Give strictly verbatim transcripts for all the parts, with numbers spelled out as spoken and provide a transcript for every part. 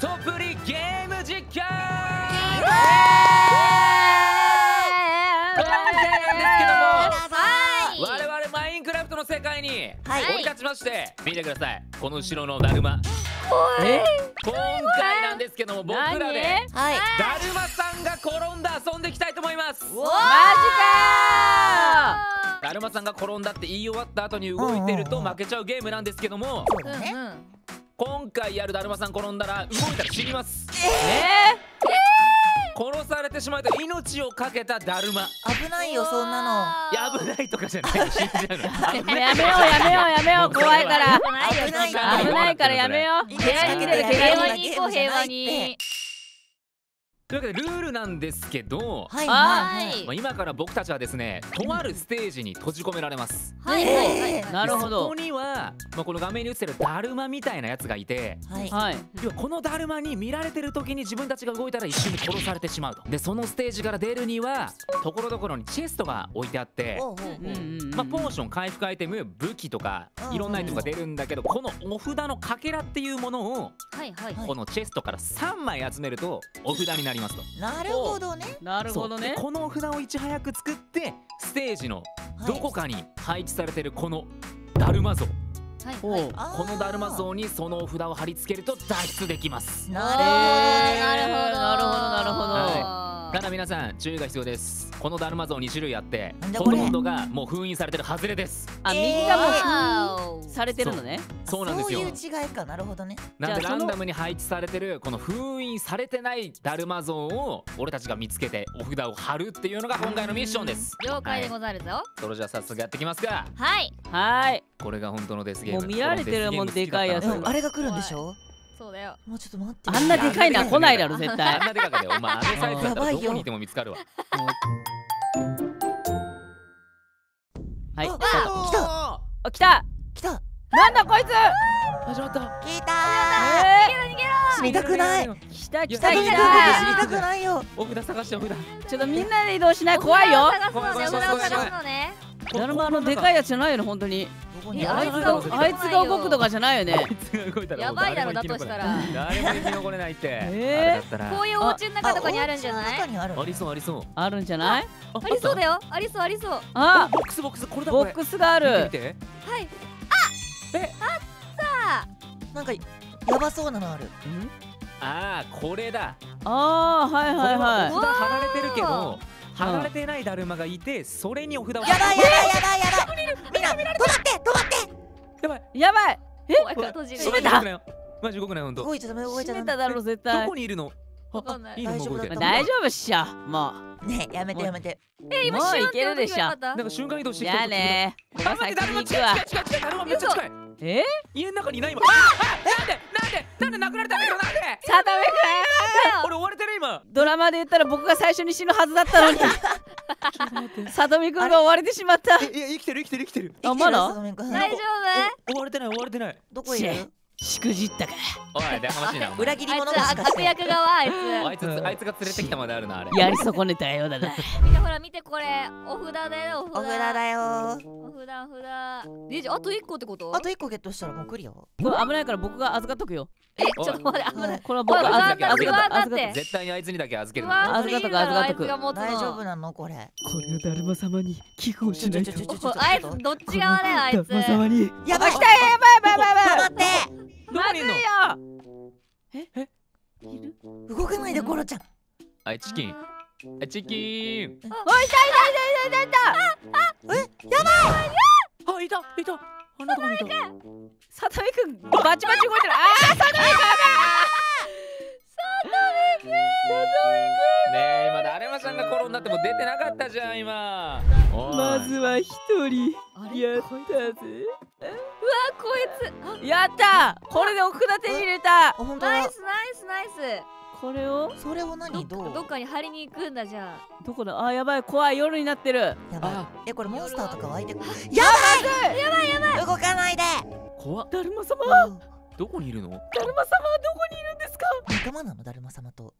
トプリゲーム実況。今回なんですけども、我々マインクラフトの世界に降り立ちまして、見てください、この後ろのだるま。 え、 今回なんですけども、僕らではい、 だるまさんが転んだ遊んでいきたいと思います。 マジかー。だるまさんが転んだって言い終わった後に動いてると負けちゃうゲームなんですけども、 そうだね。 今回やるだるまさん転んだら動いたら死にます。 え殺されてしまうと命をかけただるま。 危ないよそんないや、危ないとかじゃない、死んじゃうの。 ー、やめようやめようやめよう、怖いから危ないよ危ないからやめよう。 命かけてやる平和ようなに行こう、 ゲームじゃ平和ないってに。 というわけでルールなんですけど、 はいははいいまあ、今から僕たちはですね、とあるステージに閉じ込められます。 はいはいはい。なるほそどこ。には、まあ、この画面に映ってるだるまみたいなやつがいて、 はいはい。 要はこのだるまに見られてる時に自分たちが動いたら一瞬で殺されてしまうと。でそのステージから出るにはところどころにチェストが置いてあって、 ほうほうほううんうんうん。 まあ、ポーション、回復アイテム、武器とかいろんなアイテムが出るんだけど、このお札のかけらっていうものをはいはい。 はいこのチェストからさんまい集めるとお札になりますと。 なるほどね。 なるほどねそうで。このお札をいち早く作ってステージのどこかに配置されてるこのだるま像、 はいあはい。 ーこのだるま像にそのお札を貼り付けると脱出できます。 なえーなるるほどね。 ほどなるほどなるほど。 はただ皆さん注意が必要です。このだるま像に種類あってほなんだことれんどがもう封印されてるハズレです。 あ、 えー右がもう封印されてるのね。 そうなんですよ。 そういう違いか。なるほどね。 なんでじゃあそのランダムに配置されてるこの封印されてないだるま像を俺たちが見つけてお札を貼るっていうのが今回のミッションです。 了解でござるぞ。 それじゃあ早速やってきますか。 はい。 はい。 これが本当のデスゲーム。 もう見られてるもんでかいやつこのデスゲーム好きだったなうん、あれが来るんでしょ。 そうだよ。 もうちょっと待って。 あんなでかいのは来ないだろ絶あん対。 なでかかでお前あのサイズだったらやばいよどこにいても見つかるわ。 はい。 あスタート。 来たああ、来た。 来た。 なんだこいつ。 始まった。 来たえー。死にたくない。 ー、来た来いやた来死にたた。 くないよ。 お札探してお札。 ちょっとみんなで移動しない、怖いよ。 探すのね、お札を探すのね。 だるまのでかいやつじゃないよね本当に。 どこにえあるのあいつがあいつが動くとかじゃないよね。 あいつが動いたらやばいだろだとしたら。 誰も生き残れないって。 えーあれだったらこういうお家の中とかにあるんじゃない？ 中にある。 ありそうありそう。 あるんじゃない？ あありそうだよ。 よ。ありそうありそう。 あ、 ボックスボックスこれだこれ。 ボックスがあ見てる見。て。 はい。 えさあ、 なんかやばそうなのある。 ああこれだ。 あー、はいはいこれはお札貼られてるけうわど貼られてないだるまがいてそれにお札を。 やばいやばいやばいやばい。みんな止まって止まって。 やばい。 い。やばい。 怖いから閉じる。 閉めた動くなよマジ動くなよほんと。 動いちゃダメ動いちゃダメ。 閉めただろ絶ど対こ。にいるの？ わかんないいいの大丈夫だ動いて。 とまあ大丈夫っしょ。もねえやめてやめて。 え、今もういシュンってけるでしょ音が良かったなんか瞬間移動しう。 てきた。 じゃあね。僕あは先待ってだるまに行くわ。 近い近い近い近いだるまめっちゃ近い。 え？ 家の中にいない今。ああなんでなんでなんで殴られたんだよなんで。 さとみくん。 俺追われてる今。 ドラマで言ったら僕が最初に死ぬはずだったのに。さとみくんが追われてしまった。 えいや生きてる生きてる生きてる。 あまだ生きてるさとみくん大丈追われてない追われてない。 どこいる？ しくじったか。 おいやかましいな。お前裏切り者夫？あいつもしかして。 悪役側あいあいつあいつが連れてきたまであるなあれ。 やり損ねたようだな。 つ。見てほら見てこれ。お札だよお札。 お札だよ。 お札お札。え、じゃああと一個ってこと？ あと一個ゲットしたらもうクリア。 これ危ないから僕が預かっとくよ。 え、ちょっと待って危ない。 これは僕がおい預かっ不安だ預かっ不安だって絶対にあいつにだけ預ける不安の。 預かっとく預かっとくあいつが持つの大丈夫なのこれ。 これをだるま様に寄付をしないと。 ちょちょちょちょちょあいつどっち側だよあいつ。 だるま様に。 やばい。 来たよやばいやばいやばいやばい。 待って。 どこにいんの？ 動かないでコロちゃん。 あいチキン。あチキン。 おい、痛い痛い痛い痛い痛い痛い。 あいたいた。あんなとこにいた。ねさとみくんバチバチ動いてる。ああ、さとみくん。 え今だるまさんが転んだってもう出てなかったじゃん今。おいまずは一人あれやったぜ。 あ、こいつ。 やった。これでお札手に入れた。 あ本当だ。 ナイスナイスナイス。 これをそれを何どう？ どっかに張りに行くんだじゃあ。 どこだ。あ、やばい怖い、夜になってる。 やばいあ。 えこれモンスターとか湧いてくる。 やばい。 やばいやばい。動かないで。 怖っ。 だるま様、 うんどこにいるの？ だるま様はどこにいるんですか。 仲間なのだるま様と。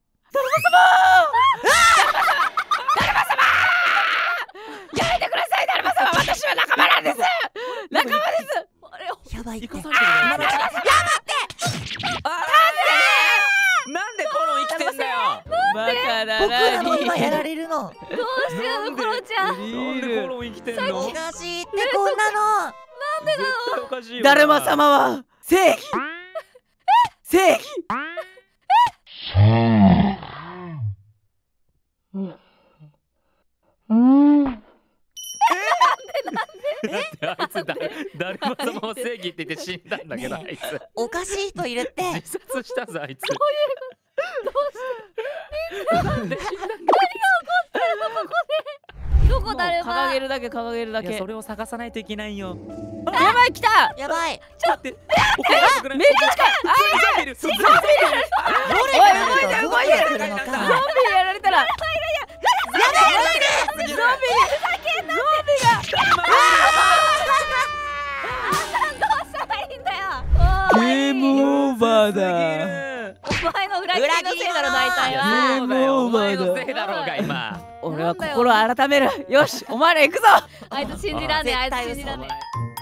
やめてくださいだるま様、私は仲間なんです。仲間です。 あれやばいって。 生かされてる。 あー今のうちに。 やばい。 あやだ僕らなも今やられるの。 どうしようコロちゃん。 リなんでコールロン生きてんの？ おかしいってこんなの。 絶対おかしいよ。 だるま様は正義正義だってあいつだだるま様は正義って言って死んだんだけど、あいつおかしい人いるって。 自殺したぞあいつ。 どういうなんで死んだんだ。 どこだるま。 掲げるだけ掲げるだけ。 いやそれを探さないといけないよ。 やばい来た。 やばい。 ちょっと待って。めっちゃ近い。ああ。ゾンビいる。ゾンビいる。 どれが動いてる動いてるのか。 ゾンビにやられたら。やばいゾンビに。ゾンビが。 どうしたらいいんだよ。 ゲームオーバーだ。 お前の裏切りのせいだろ大体いやは。 そうだよ。お前のせいだろうが今。 俺は心を改める。よしお前ら行くぞ。 あいつ信じらんねえ、あいつ信じらんね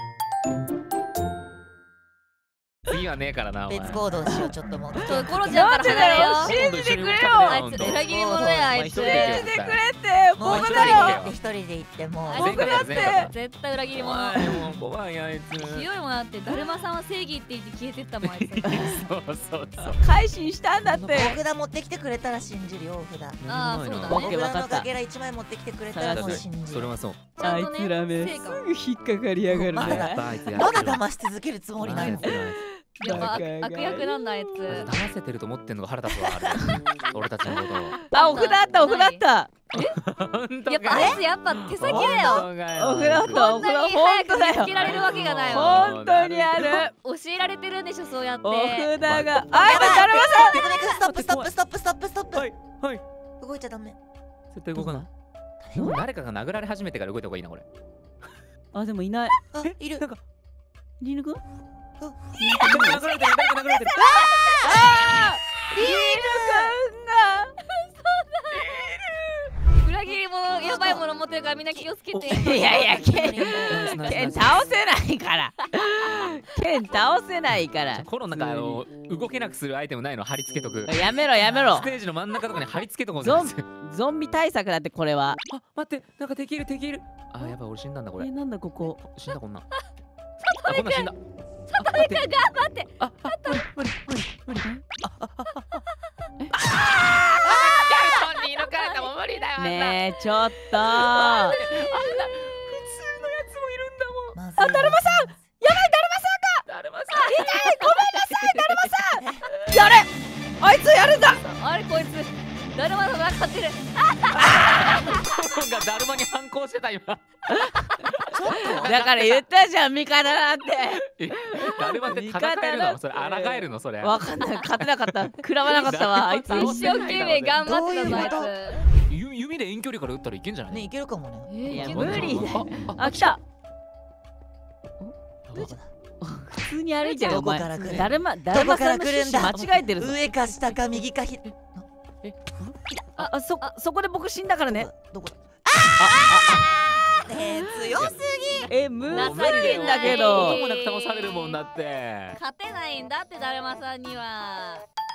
次はねえからな。お前別行動しようちょっともう。 え。ちょっとコロちゃんから離れよう。 信じてくれよ。 あいつ裏切り者だよあいつ。 信じてくれってもう一人僕だよ。 で一人で行ってもう。 あいつ僕だって絶対裏切り者。 お前もう怖いあいつ。 強いもんだってだるまさんは正義って言って消えてったもんあいつ。 そうそうそう。 改心したんだって。 お札持ってきてくれたら信じるよお札。 あーそうだねオッケーおわかった札のかけら一枚持ってきてくれたらもう信じる。 それはそう。 あいつらめすぐ引っかかりやがるまだね。 あいつやまだ騙し続けるつもりなの。 やっぱ悪悪役なんだあいつ。 騙せてると思ってんのが腹立つわあれ。俺たちのことを。 あお札あったお札あった。 本当やっぱあいつやっぱ手先だよ。 お札あったお札こんなに本早く見当だよ。 つけられるわけがないわ。 本当にある。 教えられてるんでしょそうやって。 お札が。あいやばいつだるまさん。 テクニックストップストップストップストップストップ。 はいはい。 動いちゃダメ。 絶対動かない。誰かが殴られ始めてから動いた方がいいなこれ。 あでもいない。 あいる。 なんかリーヌくん？ 殴られてる誰か殴られてる。 ああリーヌくんが。 裏切り者やばいもの持ってるからみんな気をつけて。 いやいやケンケン倒せないからケン倒せないからコロなんかあの動けなくするアイテムないの貼り付けとく。 やめろやめろステージの真ん中とかに貼り付けとこうぜ。 ゾンゾンビ対策だってこれは。 あ待ってなんか敵いる敵いる。あやばい俺死んだんだこれえ。なんだここ。 死んだこんなん。あこんなん死んだ。 サトミくん頑張って。 ああ無理無理無理無理。本人の体も無理だよ。 ねえちょっと。 あんな普通のやつもいるんだもん。 あだるまさん。 やばいだるまさんが。 だるまさやれあいつやるんだ。 あれこいつだるまのが勝ってる。 コロンがだるまに反抗してた今。 だから言ったじゃん味方だっえだるまって戦えるのそれ抗えるのそれ。 て。わかんない勝てなかった食らわなかったわあいつ。 一生懸命頑張ってたぞあいどうつ。 ゆ弓で遠距離から撃ったらいけんじゃない？ ねいけるかもね。 えーいやいける無理だよ。 ああ来た。 どこだ。 普通に歩いてるお前。 どこから来るだるまだるまさんの趣旨間違えてるぞ。 上か下か右かひ。 ああそそこで僕死んだからね。 どこだ。あねえ強すえむずい情けんだけどどう。もなく倒されるもんだって。 勝てないんだってだるまさんには。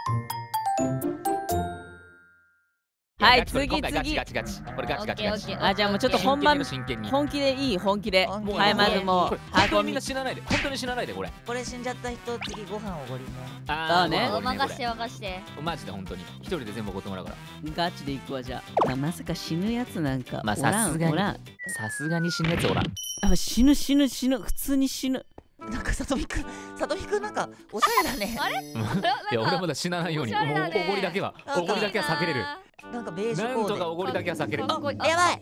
はいやガチこれ次今回ガチ次ガチガチこれガチガチガチ。 オッケーオッケーあじゃあもうちょっと本番真剣に本気でいい本気で。 本気ではいまずもうこれ本当箱みにみんな死なないで本当に死なないでこれ。 これ死んじゃった人次ご飯おごりね。 あだねお任して任して。 マジで本当に一人で全部怒ってもらうから。 ガチでいくわじゃあ。ままさか死ぬやつなんかまあおらさすがにんおらん。 さすがに死ぬやつおらん。 やっぱ死ぬ死ぬ死ぬ普通に死ぬ。 なんかさとみくんさとみくんなんかおしゃれだね。 あれ？ いや俺まだ死なないようにもうおしゃれだねおごりだけはおごりだけは避けれる。 なんかベージュなんとかコおごりだけは避けれる。 かっこいいーデ。やばい。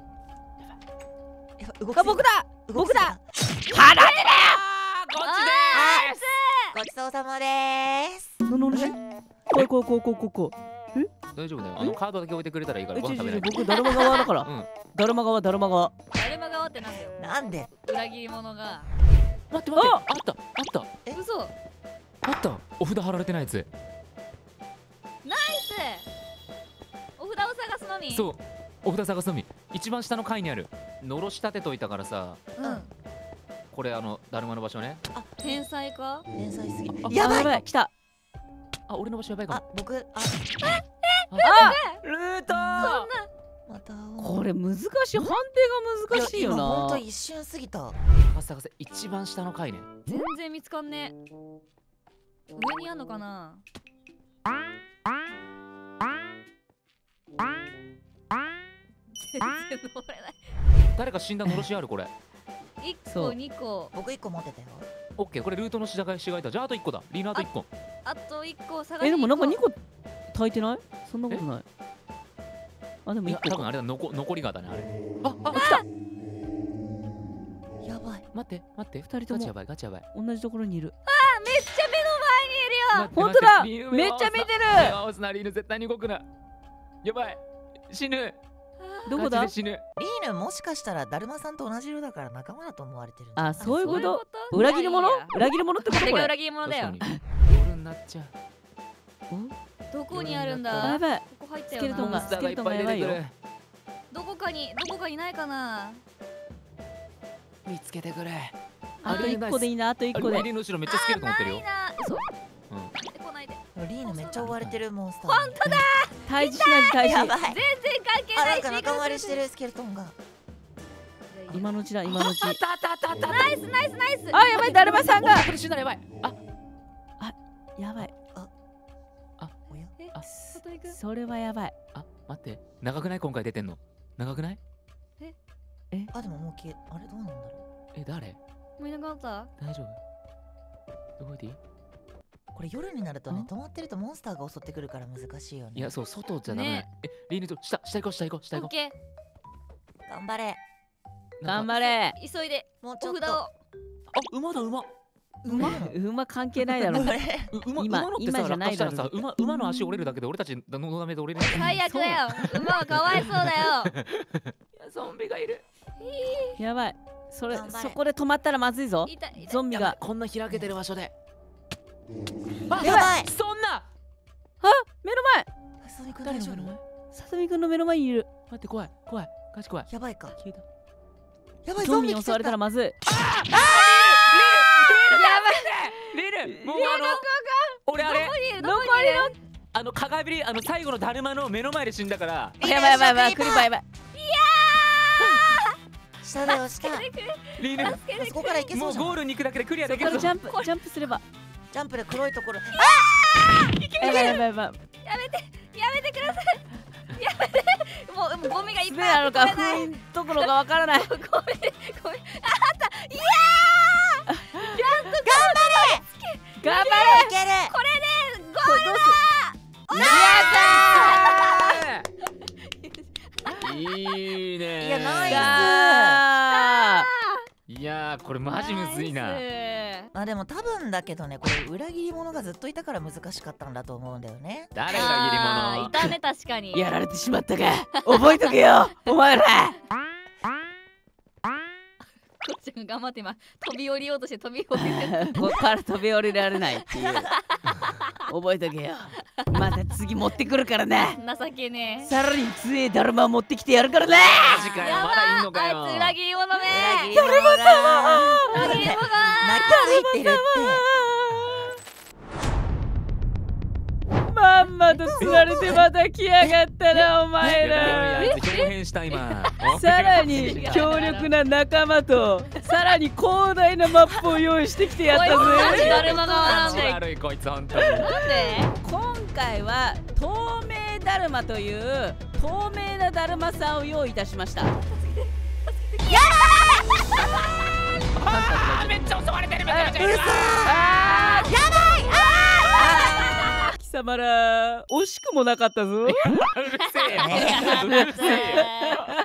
やばい動きすぎあ僕だ僕だ。 動きすぎ離れあーこっちでーす。 ごちそうさまでーす。 なのね。こうこうこうこうこうこ大丈夫だよ。あのカードだけ置いてくれたらいいかう。 らごえちょちょ飯食べないと。 僕だるま側だから。 うん。 だるま側だるま側。 だるま側ってなんだよ。 なんで。 裏切り者が。 待って待って。あったあった嘘。 あった。お札貼られてないやつ。 ナイス。お札を探すのみ。 そう。お札探すのみ。一番下の階にある。のろし立てといたからさ。 うん。 これあのだるまの場所ね。 天才か。 天才すぎるあ。 やばい。 やばい来た。 あ俺の場所やばいかも。 あ僕ああルートまたこれ難しい、判定が難しいよな。 ほんと一瞬過ぎた。 探せ探せ、一番下の階ね。 全然見つかんねえ。上にあんのかな。全然登れない。 誰か死んだのろしあるこれ。 一個そう二個僕一個持ってたよ。 オッケー、これルートのしがいしがいた。じゃああといっこだ。リーナあといっこ。 あと一個探しえでもなんかに行こにこ炊いてない？そんなことない。あでもいやいっこか。 多分あれだ、残残りがだねあれ。ああ来た。 やばい。 待って待って。 二人ともガチやばいガチやばい。 同じところにいる。 う。めっちゃ目の前にいるよ。 本当だ。 リーヌめっちゃ見て目る。 を合わすな、リーヌ絶対に動くな。やばい。死ぬ。 どこだガチで？死ぬ。 リーヌもしかしたらだるまさんと同じ色だから仲間だと思われてるんじゃない？ あそういうこそういうと。 こと裏切り者いやいや？ 裏切り者ってことこれ。 あれが裏切り者だよ確。かに夜になっちゃう。 どこにあるんやだ。 ばい。 ここ入ったよスケルトンがな。 モンスターがいっぱい出てくスケルトンがやる。 どこかにどこかにないかな。 見つけてくれ。 あといっこでいいな、あといっこであれリー。ヌの後ろめっちゃスケルトン持ってるよない。な。嘘。 うん。 出てこないで。 リーヌめっちゃ追われてるモンスター。 本当だ。 退治しないと退治。 やばい。 全然関係あ、 な。 ないんか仲間割れしてるスケルトンが。 今のうちだ、今のうち。 あったあったあったあった。 ナイスナイスナイス。 あやばい、だるまさんが。 これ死んだらやばい。あやばい。 おや？ あ外行く。 それはやばい。 あ待って、長くない今回出てんの。長くない？ あ、でももう消え、あれどうなんだろえ誰？ もういなくなった。 大丈夫？動いていい？ う。これ夜になるとね、 あ止まってるとモンスターが襲ってくるから難しいよね。 いやそう外じゃダメ。 ねえリーヌと下下行こう下行こう下行こオッケ頑張れ。 う。 頑れ。 張れ。 ー。急いでもうちょっお札を。 と。 あ馬だ馬。 馬馬関係ないだろ。 これう馬今馬のってさ今じゃ落下したないだろらさ馬馬の足折れるだけで俺たちのダメで折れる。 最悪だよ。馬はかわいそうだよ。 ゾンビがいる。 やばい。それ頑張れそこで止まったらまずいぞ。 痛い痛い。 ゾンビが。 こんな開けてる場所で。あやばい。 そんな。 あ目の前。 さみくん誰大丈夫？ の目の前？ さとみくんの目の前にいる。 待って怖い怖いガチ怖い。 やばいか。 消えた。 やばい、 ゾンビに襲われたらら。 まずい。 リルもうあの俺あれどこにいるど残こにいる。 あの鏡あの最後のだるまの目の前で死んだからやばいやばいやばい。クリバーやばい。 下だよ、下。あリルそこから行けそうじゃん。 もうゴールに行くだけでクリアできるぞ。 これジャンプジャンプすれば。 ジャンプで黒いところ。 やばいやばいやばい。 やめてやめてください。やめて。もうもうゴミがいっスぱいあるペなのか封印ところがわからない。 ごめんごめん。あった。いや頑張れ。 いける。 これでゴこれどうすいいね。 いやナイスあいやーこれマジむずいな。 ナイス。 まあでも多分だけどね、これ裏切り者がずっといたから難しかったんだと思うんだよね。 誰があーい切たね確かに。 ーやられてしまったか。覚えとけよお前ら。 こっちが頑張って今飛び降りようとして飛び降りてる。 ここから飛び降りられないっていう。覚えとけよ。また次持ってくるからな。 情けねえ。 さらに強えだるま持ってきてやるからな。 り者？マジかよ。 やばまだいんのかあよ。 いつ裏切り者め。 裏切り者が裏切り者が。 泣きついてるって。 まんまと釣られてまた来やがったなお前ら。 あいつ表現した今。 さらに強力な仲間とさらに広大なマップを用意してきてやったこいつマジぜ。 だるま側なん感じだよ。 悪いこいつ本当に。 なんで？ 今回は透明だるまという透明なだるまさんを用意いたしました。 あーめっちゃ襲われてるめちゃめちゃいるわ。 あーやばい。あー貴様ら惜しくもなかったぞ。 うるせえよ。うるせえよ。